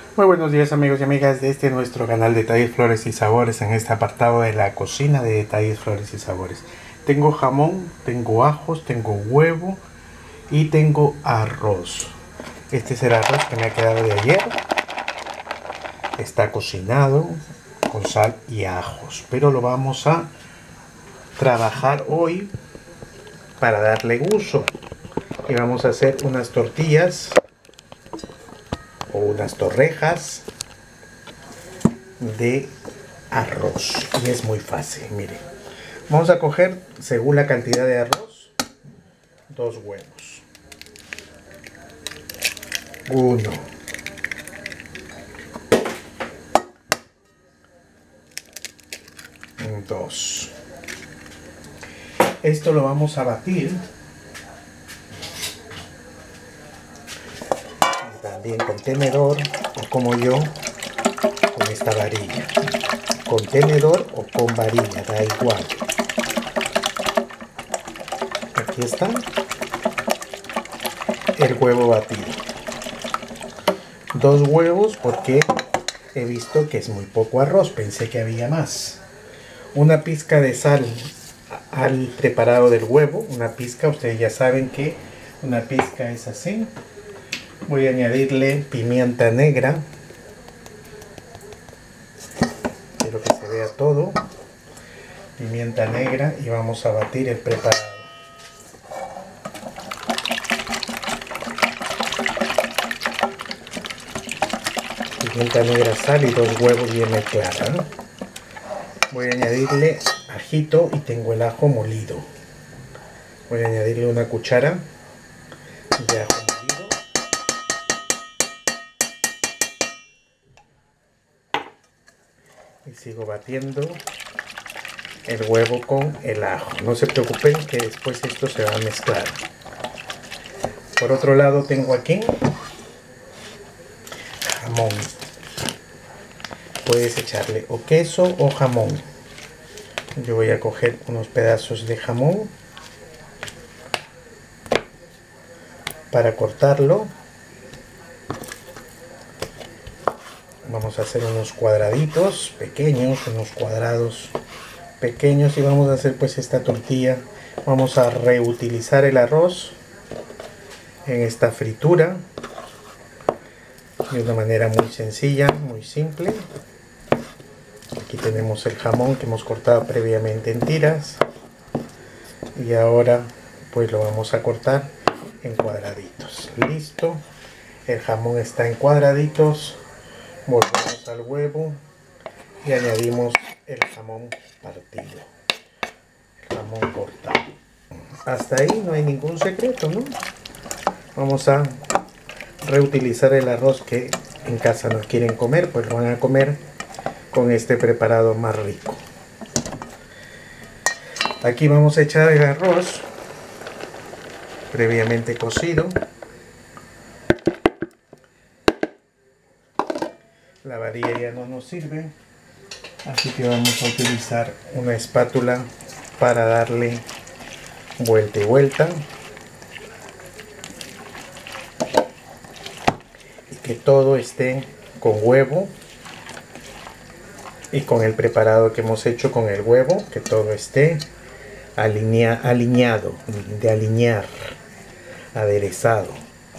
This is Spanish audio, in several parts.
Muy buenos días amigos y amigas de nuestro canal Detalles, Flores y Sabores, en este apartado de la cocina de Detalles, Flores y Sabores. Tengo jamón, tengo ajos, tengo huevo y tengo arroz. Este es el arroz que me ha quedado de ayer. Está cocinado con sal y ajos, pero lo vamos a trabajar hoy para darle uso. Y vamos a hacer unas tortillas o unas torrejas de arroz, y es muy fácil. Mire, vamos a coger, según la cantidad de arroz, 2 huevos, 1, 2. Esto lo vamos a batir también con tenedor, o como yo, con esta varilla. Con tenedor o con varilla, da igual. Aquí está el huevo batido. 2 huevos porque he visto que es muy poco arroz, pensé que había más. Una pizca de sal al preparado del huevo, una pizca, ustedes ya saben que una pizca es así. Voy a añadirle pimienta negra. Quiero que se vea todo. Pimienta negra, y vamos a batir el preparado. Pimienta negra, sal y 2 huevos bien mezclados, ¿no? Voy a añadirle ajito y tengo el ajo molido. Voy a añadirle una cuchara de ajo molido. Y sigo batiendo el huevo con el ajo. No se preocupen que después esto se va a mezclar. Por otro lado tengo aquí jamón. Puedes echarle o queso o jamón. Yo voy a coger unos pedazos de jamón para cortarlo. Vamos a hacer unos cuadraditos pequeños, unos cuadrados pequeños, y vamos a hacer pues esta tortilla. Vamos a reutilizar el arroz en esta fritura de una manera muy sencilla, muy simple. Aquí tenemos el jamón que hemos cortado previamente en tiras, y ahora pues lo vamos a cortar en cuadraditos. Listo, el jamón está en cuadraditos. Volvemos al huevo y añadimos el jamón partido, el jamón cortado. Hasta ahí no hay ningún secreto, ¿no? Vamos a reutilizar el arroz que en casa no quieren comer, pues lo van a comer con este preparado más rico. Aquí vamos a echar el arroz previamente cocido. La varilla ya no nos sirve, así que vamos a utilizar una espátula para darle vuelta y vuelta, y que todo esté con huevo y con el preparado que hemos hecho con el huevo, que todo esté alineado, de alinear, aderezado.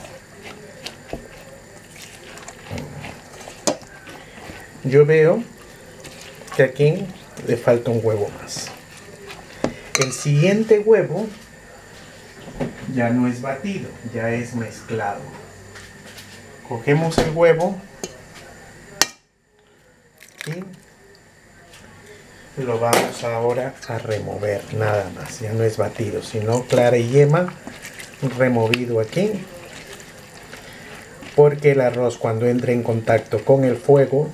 Yo veo que aquí le falta un huevo más. El siguiente huevo ya no es batido, ya es mezclado. Cogemos el huevo y lo vamos ahora a remover, nada más. Ya no es batido, sino clara y yema, removido aquí, porque el arroz, cuando entre en contacto con el fuego,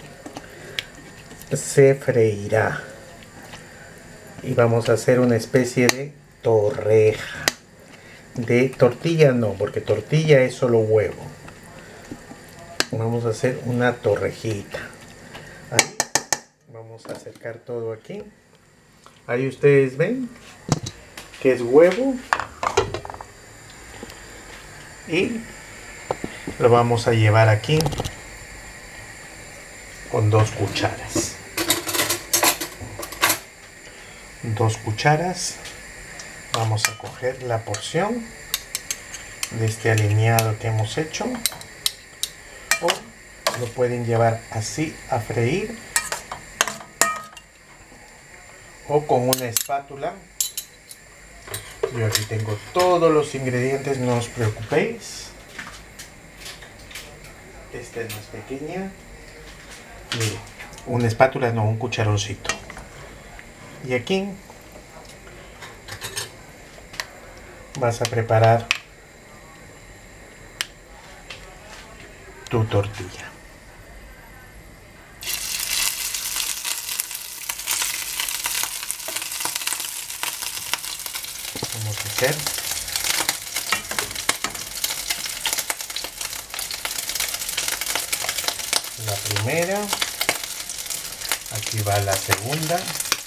se freirá, y vamos a hacer una especie de torreja. De tortilla no, porque tortilla es solo huevo. Vamos a hacer una torrejita. Ahí. Vamos a acercar todo aquí. Ahí ustedes ven que es huevo, y lo vamos a llevar aquí con 2 cucharas. 2 cucharas. Vamos a coger la porción de este alineado que hemos hecho, o lo pueden llevar así a freír, o con una espátula. Yo aquí tengo todos los ingredientes, no os preocupéis. Esta es más pequeña. Mire, una espátula, no, un cucharoncito. Y aquí vas a preparar tu tortilla. Vamos a hacer la primera, aquí va la segunda,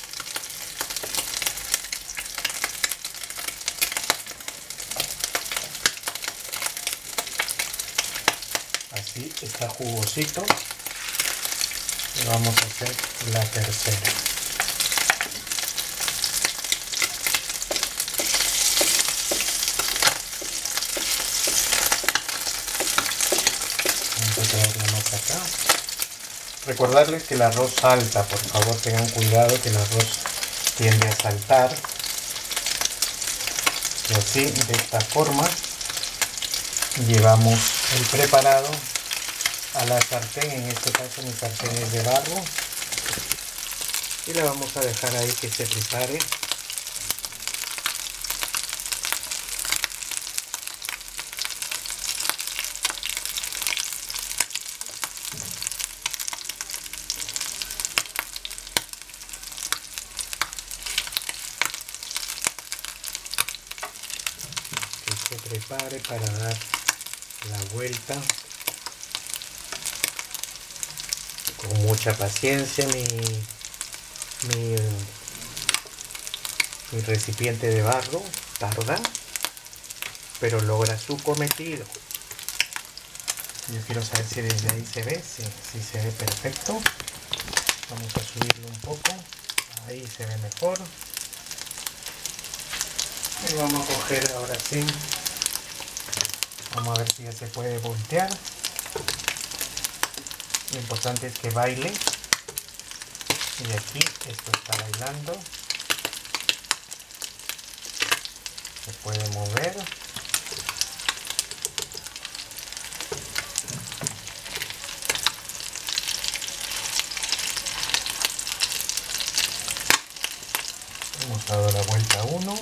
así está jugosito, y vamos a hacer la tercera. Vamos a traerla más acá. Recordarles que el arroz salta, por favor tengan cuidado que el arroz tiende a saltar. Y así, de esta forma, llevamos el preparado a la sartén. En este caso mi sartén es de barro, y la vamos a dejar ahí que se prepare. Que se prepare para dar la vuelta. Con mucha paciencia mi recipiente de barro tarda, pero logra su cometido. Yo quiero saber si desde ahí se ve. Sí, se ve perfecto. Vamos a subirlo un poco, ahí se ve mejor. Y vamos a coger ahora sí, vamos a ver si ya se puede voltear. Lo importante es que baile, y aquí esto está bailando, se puede mover. Hemos dado la vuelta 1.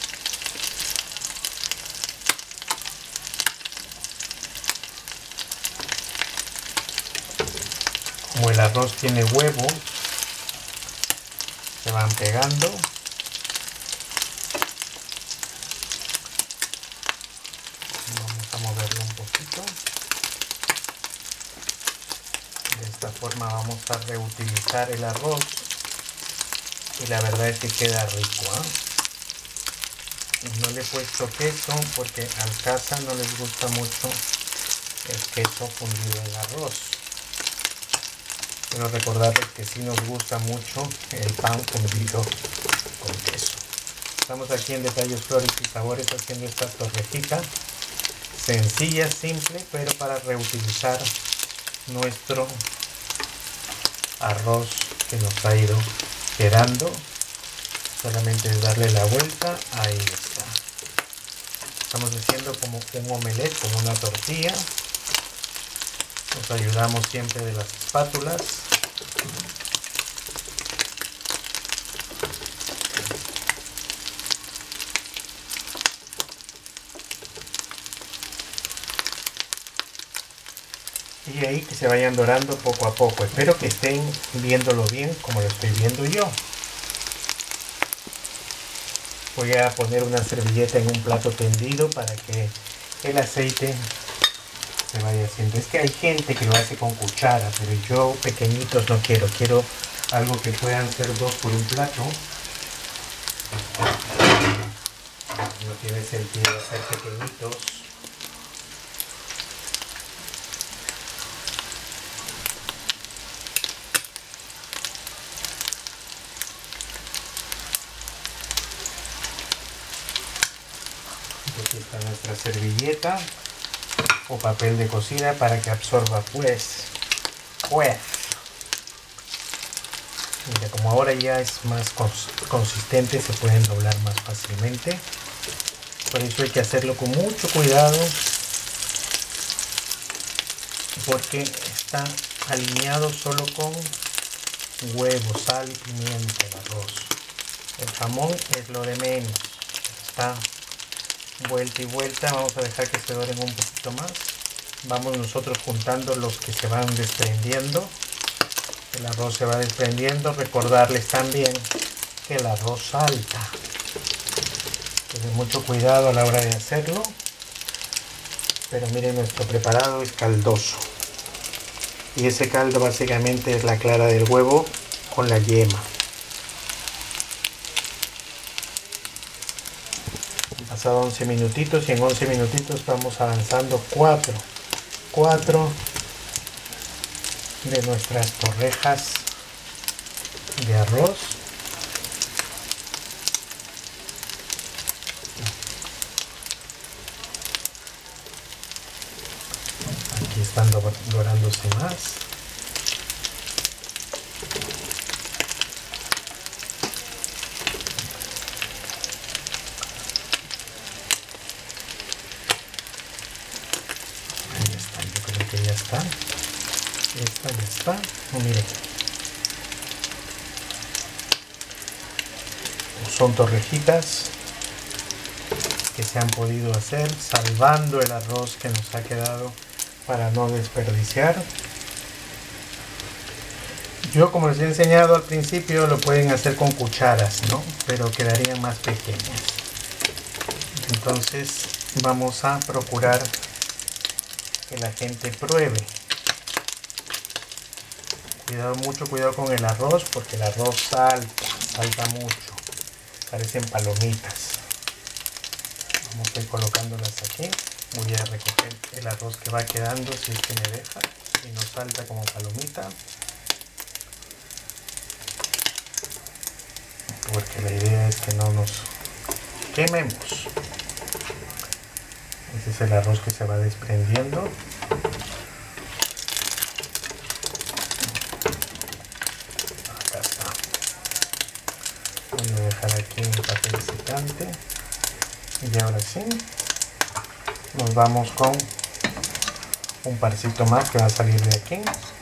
Como el arroz tiene huevo, se van pegando. Vamos a moverlo un poquito. De esta forma vamos a reutilizar el arroz, y la verdad es que queda rico, No le he puesto queso porque al casa no les gusta mucho el queso fundido en arroz. Pero recordarles que sí nos gusta mucho el pan fundido con queso. Estamos aquí en Detalles, Flores y Sabores haciendo esta torrejita sencilla, simple, pero para reutilizar nuestro arroz que nos ha ido quedando. Solamente es darle la vuelta, ahí está. Estamos haciendo como un omelette con una tortilla. Nos ayudamos siempre de las espátulas. Y ahí que se vayan dorando poco a poco. Espero que estén viéndolo bien como lo estoy viendo yo. Voy a poner una servilleta en un plato tendido para que el aceite se vaya haciendo. Es que hay gente que lo hace con cuchara, pero yo pequeñitos no quiero. Quiero algo que puedan ser 2 por un plato. No tiene sentido hacer pequeñitos. nuestra servilleta o papel de cocina para que absorba pues. Mira, como ahora ya es más consistente, se pueden doblar más fácilmente. Por eso hay que hacerlo con mucho cuidado, porque está alineado solo con huevo, sal y pimienta el arroz. El jamón es lo de menos. Está vuelta y vuelta. Vamos a dejar que se doren un poquito más. Vamos nosotros juntando los que se van desprendiendo. El arroz se va desprendiendo. Recordarles también que el arroz salta. Tener mucho cuidado a la hora de hacerlo. Pero miren, nuestro preparado es caldoso. Y ese caldo básicamente es la clara del huevo con la yema. Han pasado 11 minutitos y en 11 minutitos vamos avanzando 4 de nuestras torrejas de arroz. Aquí están dorándose más. Ahí está, yo creo que ya está. Esta ya está. Oh, miren. Son torrejitas que se han podido hacer salvando el arroz que nos ha quedado para no desperdiciar. Yo, como les he enseñado al principio, lo pueden hacer con cucharas, ¿no? Pero quedarían más pequeñas. Entonces vamos a procurar que la gente pruebe. Mucho cuidado con el arroz, porque el arroz salta mucho, parecen palomitas. Vamos a ir colocándolas aquí. Voy a recoger el arroz que va quedando, si es que me deja, y no salta como palomita, porque la idea es que no nos quememos. Ese es el arroz que se va desprendiendo. Voy a dejar aquí un papel secante y ahora sí nos vamos con un parcito más que va a salir de aquí.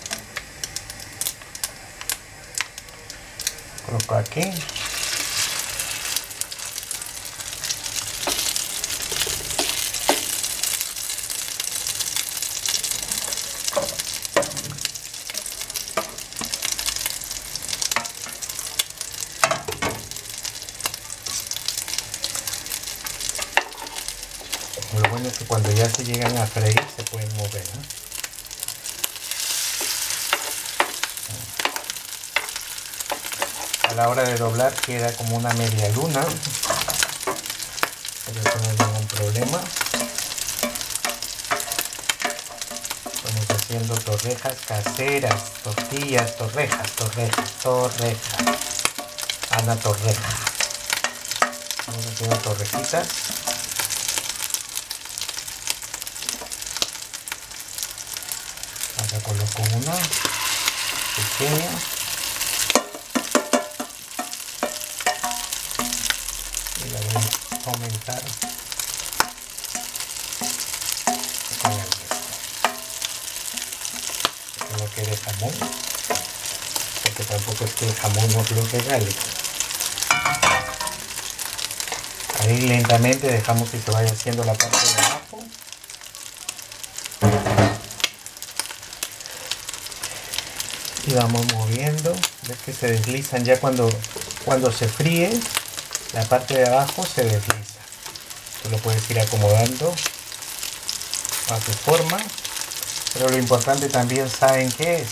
Coloco aquí. Lo bueno es que cuando ya se llegan a freír se pueden mover, ¿no? A la hora de doblar queda como una media luna, pero eso no hay ningún problema. Estamos haciendo torrejas caseras, tortillas, torrejas. Ana Torreja. Estamos haciendo torrejitas. Acá coloco una pequeña. Y la voy a aumentar con el resto. Que no quede jamón, porque tampoco es que el jamón nos lo regale. Ahí lentamente dejamos que se vaya haciendo la parte de abajo. Y vamos moviendo. Ves que se deslizan ya cuando se fríe. La parte de abajo se desliza. Tú lo puedes ir acomodando a tu forma. Pero lo importante también, ¿saben qué es?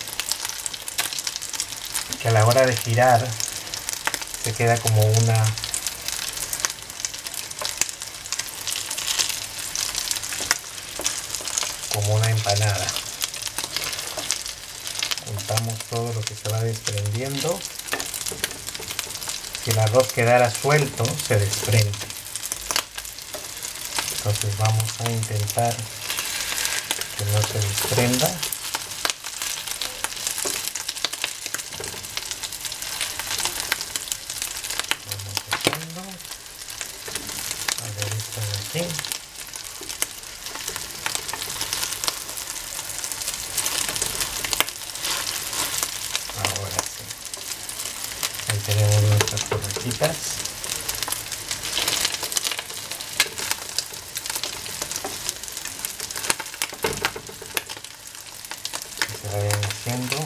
Que a la hora de girar se queda como una empanada. Juntamos todo lo que se va desprendiendo. Si el arroz quedara suelto, se desprende. Entonces vamos a intentar que no se desprenda. Vamos dejando. A ver, esto de aquí. Ahora sí. Ahí tenemos nuestras torrecitas. Que se vayan haciendo.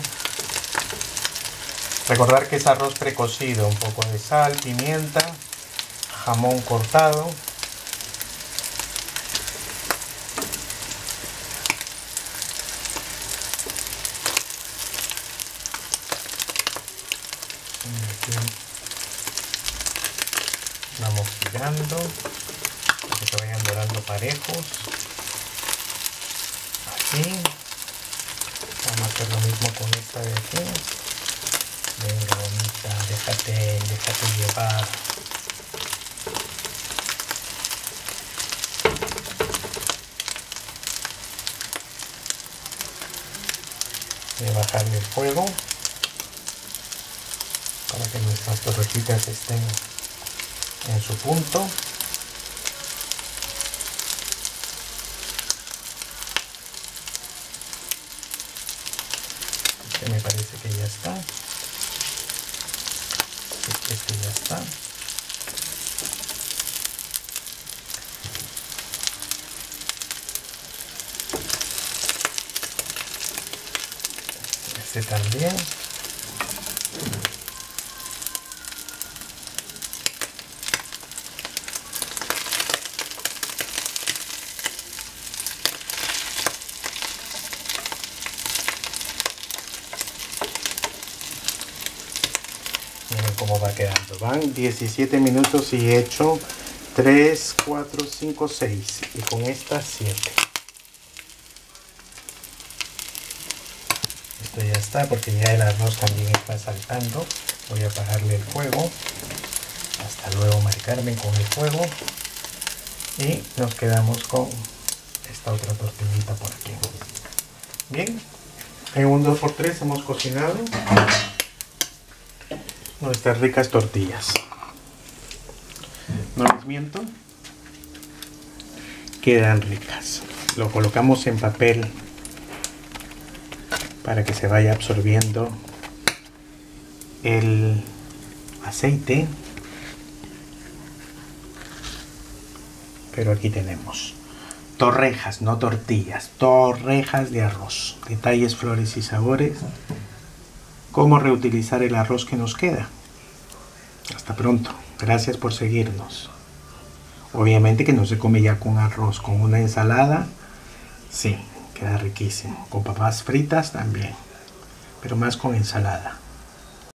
Recordar que es arroz precocido, un poco de sal, pimienta, jamón cortado. Aquí vamos girando para que se vayan dorando parejos. Aquí vamos a hacer lo mismo con esta de aquí. Venga, bonita, déjate llevar. Voy a bajarle el fuego para que nuestras torrejitas estén en su punto. Este me parece que ya está. Este ya está. Este también. Miren cómo va quedando. Van 17 minutos y he hecho 3, 4, 5, 6. Y con esta 7. Esto ya está porque ya el arroz también está saltando. Voy a apagarle el fuego. Hasta luego, Mari Carmen, con el fuego. Y nos quedamos con esta otra tortillita por aquí. Bien, en un 2×3 hemos cocinado nuestras ricas tortillas. No les miento, quedan ricas. Lo colocamos en papel para que se vaya absorbiendo el aceite. Pero aquí tenemos torrejas, no tortillas, torrejas de arroz. Detalles, flores y sabores. Cómo reutilizar el arroz que nos queda. Hasta pronto. Gracias por seguirnos. Obviamente que no se come ya con arroz, con una ensalada. Sí, queda riquísimo. Con papas fritas también. Pero más con ensalada.